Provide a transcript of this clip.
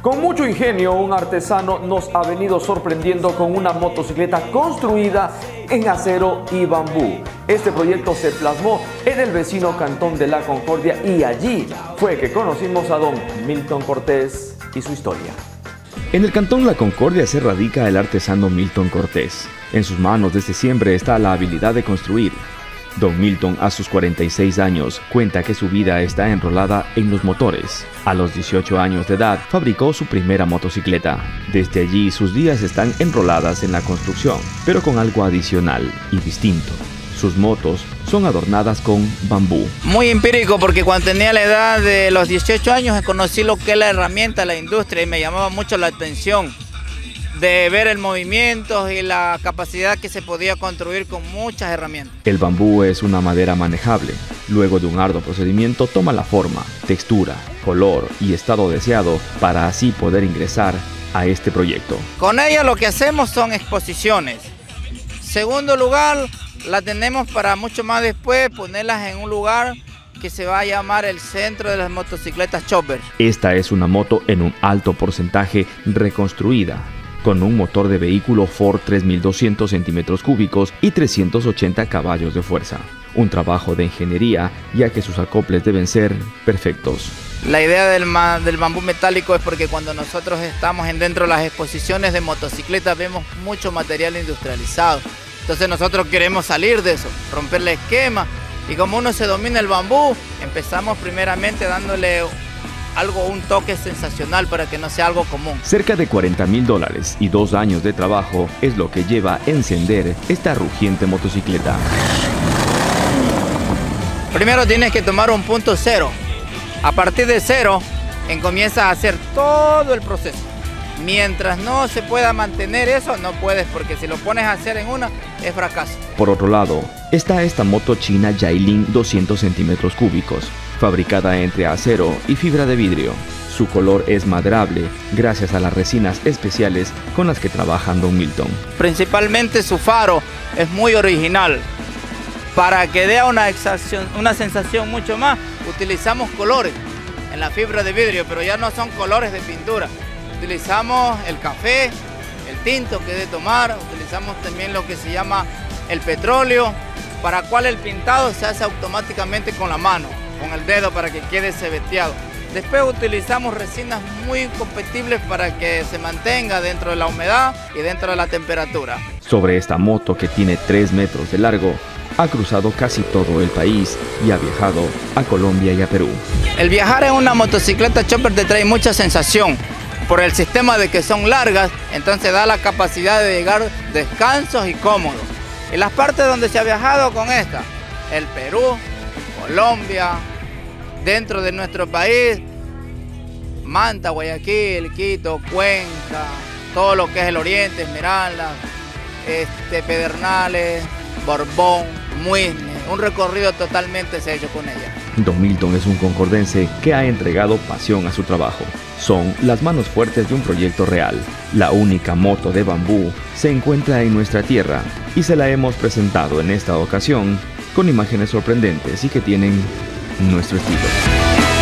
Con mucho ingenio, un artesano nos ha venido sorprendiendo con una motocicleta construida en acero y bambú. Este proyecto se plasmó en el vecino Cantón de La Concordia y allí fue que conocimos a don Milton Cortés y su historia. En el Cantón La Concordia se radica el artesano Milton Cortés. En sus manos desde siempre está la habilidad de construir. Don Milton, a sus 46 años, cuenta que su vida está enrolada en los motores. A los 18 años de edad, fabricó su primera motocicleta. Desde allí, sus días están enroladas en la construcción, pero con algo adicional y distinto. Sus motos son adornadas con bambú. Muy empírico, porque cuando tenía la edad de los 18 años conocí lo que es la herramienta, la industria, y me llamaba mucho la atención de ver el movimiento y la capacidad que se podía construir con muchas herramientas. El bambú es una madera manejable. Luego de un arduo procedimiento toma la forma, textura, color y estado deseado para así poder ingresar a este proyecto. Con ella lo que hacemos son exposiciones. Segundo lugar, la tenemos para mucho más después ponerlas en un lugar que se va a llamar el Centro de las Motocicletas Chopper. Esta es una moto en un alto porcentaje reconstruida, con un motor de vehículo Ford 3200 centímetros cúbicos y 380 caballos de fuerza. Un trabajo de ingeniería, ya que sus acoples deben ser perfectos. La idea del bambú metálico es porque cuando nosotros estamos dentro de las exposiciones de motocicletas vemos mucho material industrializado. Entonces nosotros queremos salir de eso, romper el esquema, y como uno se domina el bambú, empezamos primeramente dándole un toque sensacional para que no sea algo común. Cerca de $40,000 y 2 años de trabajo es lo que lleva a encender esta rugiente motocicleta. Primero tienes que tomar un punto cero. A partir de cero, comienzas a hacer todo el proceso. Mientras no se pueda mantener eso, no puedes, porque si lo pones a hacer en una, es fracaso. Por otro lado, está esta moto china Yailin 200 centímetros cúbicos, fabricada entre acero y fibra de vidrio. Su color es maderable gracias a las resinas especiales con las que trabajan don Milton. Principalmente su faro es muy original. Para que dé una sensación mucho más, utilizamos colores en la fibra de vidrio, pero ya no son colores de pintura. Utilizamos el café, el tinto que de tomar, utilizamos también lo que se llama el petróleo, para cual el pintado se hace automáticamente con la mano, con el dedo, para que quede cebeteado. Después utilizamos resinas muy compatibles para que se mantenga dentro de la humedad y dentro de la temperatura. Sobre esta moto, que tiene 3 metros de largo, ha cruzado casi todo el país y ha viajado a Colombia y a Perú. El viajar en una motocicleta chopper te trae mucha sensación. Por el sistema de que son largas, entonces da la capacidad de llegar descansos y cómodos. En las partes donde se ha viajado con esta, el Perú, Colombia, dentro de nuestro país, Manta, Guayaquil, Quito, Cuenca, todo lo que es el oriente, Esmeraldas, Pedernales, Borbón, Muisne, un recorrido totalmente se ha hecho con ella. Don Milton es un concordense que ha entregado pasión a su trabajo. Son las manos fuertes de un proyecto real. La única moto de bambú se encuentra en nuestra tierra y se la hemos presentado en esta ocasión con imágenes sorprendentes y que tienen nuestro estilo.